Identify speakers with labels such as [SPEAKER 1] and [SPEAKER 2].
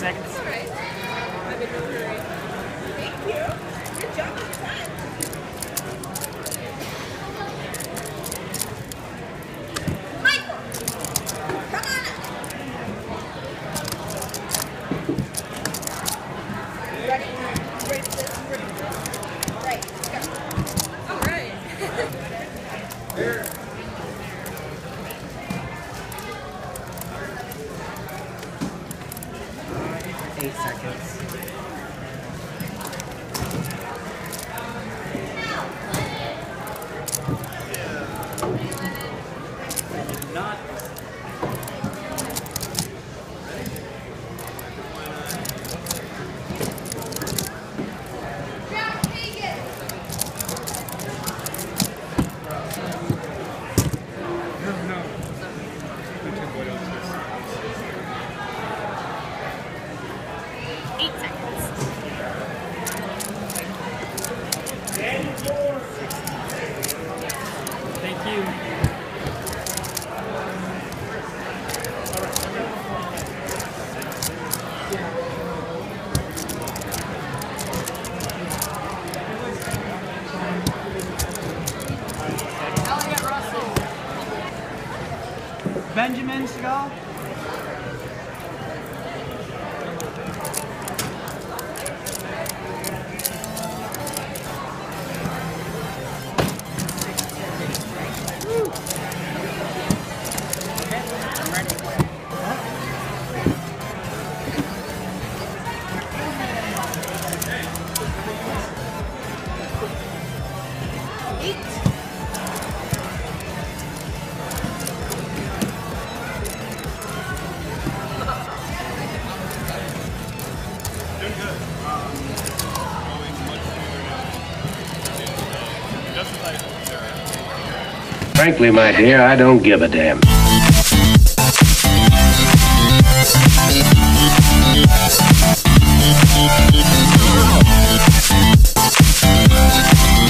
[SPEAKER 1] seconds.
[SPEAKER 2] All right. I'm in no hurry. Thank you. Good job on your time. Michael, come on up. Ready? Ready for this? Ready for this? All right, let's go. All right.
[SPEAKER 3] Here.
[SPEAKER 1] 8 seconds. Not. Thank you. Elliot Russell. Benjamin Skull.
[SPEAKER 4] Frankly, my dear, I don't give a damn.